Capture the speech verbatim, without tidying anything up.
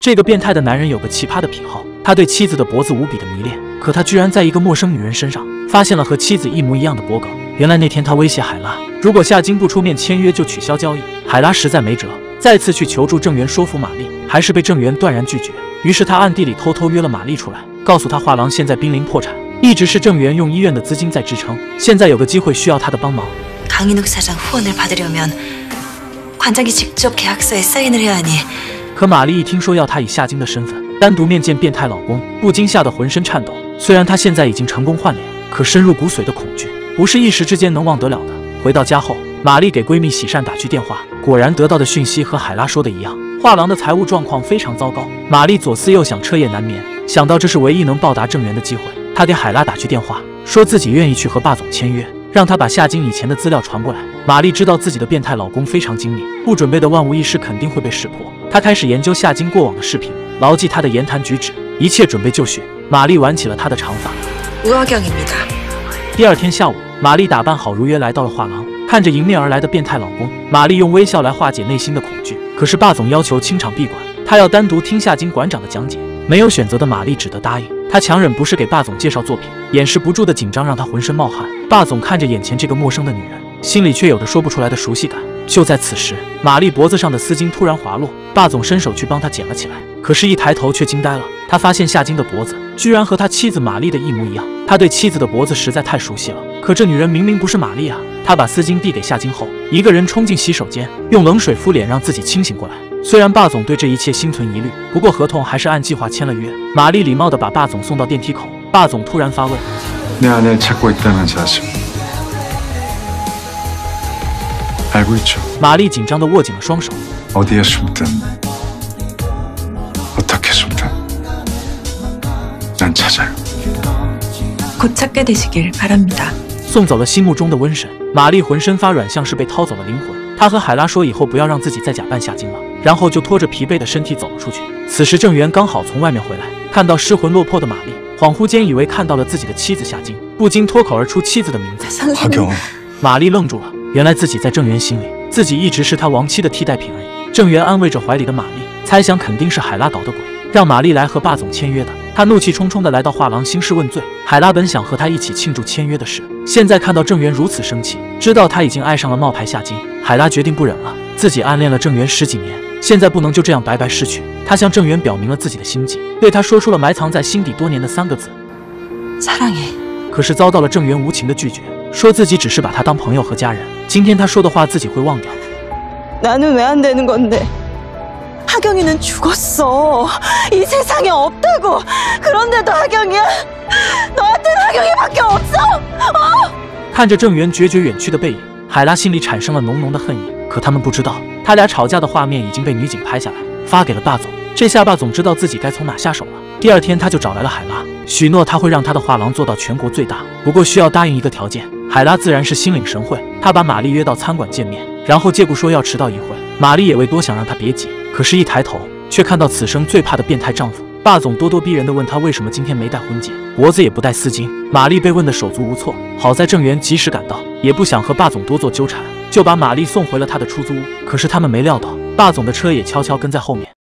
这个变态的男人有个奇葩的癖好，他对妻子的脖子无比的迷恋，可他居然在一个陌生女人身上发现了和妻子一模一样的脖梗。原来那天他威胁海拉，如果夏金不出面签约就取消交易。海拉实在没辙，再次去求助郑源说服玛丽，还是被郑源断然拒绝。于是他暗地里偷偷约了玛丽出来，告诉她画廊现在濒临破产，一直是郑源用医院的资金在支撑，现在有个机会需要他的帮忙。 강인욱 사장 후원을 받으려면 관장이 직접 계약서에 사인을 해야 하니. 可玛丽一听说要他以夏金的身份单独面见变态老公，不禁吓得浑身颤抖。虽然她现在已经成功换脸，可深入骨髓的恐惧不是一时之间能忘得了的。回到家后，玛丽给闺蜜喜善打去电话，果然得到的讯息和海拉说的一样，画廊的财务状况非常糟糕。玛丽左思右想，彻夜难眠，想到这是唯一能报答郑源的机会，她给海拉打去电话，说自己愿意去和霸总签约。 让他把夏金以前的资料传过来。玛丽知道自己的变态老公非常精明，不准备的万无一失肯定会被识破。她开始研究夏金过往的视频，牢记他的言谈举止，一切准备就绪。玛丽挽起了她的长发。 우화경입니다。 第二天下午，玛丽打扮好如约来到了画廊，看着迎面而来的变态老公，玛丽用微笑来化解内心的恐惧。可是霸总要求清场闭馆，他要单独听夏金馆长的讲解。没有选择的玛丽只得答应。 她强忍不适给霸总介绍作品，掩饰不住的紧张让她浑身冒汗。霸总看着眼前这个陌生的女人，心里却有着说不出来的熟悉感。就在此时，玛丽脖子上的丝巾突然滑落，霸总伸手去帮她捡了起来。可是，一抬头却惊呆了，他发现夏金的脖子居然和他妻子玛丽的一模一样。他对妻子的脖子实在太熟悉了，可这女人明明不是玛丽啊！他把丝巾递给夏金后，一个人冲进洗手间，用冷水敷脸，让自己清醒过来。 虽然霸总对这一切心存疑虑，不过合同还是按计划签了约。玛丽礼貌地把霸总送到电梯口，霸总突然发问：“ 내 안에 찾고 있다는 사실 알고 있죠?” 玛丽紧张地握紧了双手。 어디에 숨든 어떻게 숨든 난 찾아요. 곧 찾게 되시길 바랍니다. 送走了心目中的瘟神，玛丽浑身发软，像是被掏走了灵魂。她和海拉说以后不要让自己再假扮夏金了，然后就拖着疲惫的身体走了出去。此时郑源刚好从外面回来，看到失魂落魄的玛丽，恍惚间以为看到了自己的妻子夏金，不禁脱口而出妻子的名字。 华경은 玛丽愣住了，原来自己在郑源心里，自己一直是他亡妻的替代品而已。郑源安慰着怀里的玛丽，猜想肯定是海拉搞的鬼，让玛丽来和霸总签约的。他怒气冲冲地来到画廊兴师问罪。海拉本想和他一起庆祝签约的事，现在看到郑源如此生气，知道他已经爱上了冒牌夏金，海拉决定不忍了。自己暗恋了郑源十几年，现在不能就这样白白逝去。他向郑源表明了自己的心迹，对他说出了埋藏在心底多年的三个字： 사랑해。 可是遭到了郑源无情的拒绝，说自己只是把他当朋友和家人。今天他说的话自己会忘掉。 나는 왜 안 되는 건데? 하경이는 죽었어. 이 세상에 없다고. 그런데도 하경이야? 너한테는 하경이밖에 없어. 어? 看着郑源决绝远去的背影，海拉心里产生了浓浓的恨意。可他们不知道，他俩吵架的画面已经被女警拍下来，发给了霸总。这下霸总知道自己该从哪下手了。第二天，他就找来了海拉，许诺他会让他的画廊做到全国最大，不过需要答应一个条件。海拉自然是心领神会，他把玛丽约到餐馆见面。 然后借故说要迟到一会，玛丽也未多想，让他别急。可是，一抬头却看到此生最怕的变态丈夫霸总，咄咄逼人地问他为什么今天没戴婚戒，脖子也不戴丝巾。玛丽被问得手足无措，好在郑源及时赶到，也不想和霸总多做纠缠，就把玛丽送回了他的出租屋。可是他们没料到，霸总的车也悄悄跟在后面。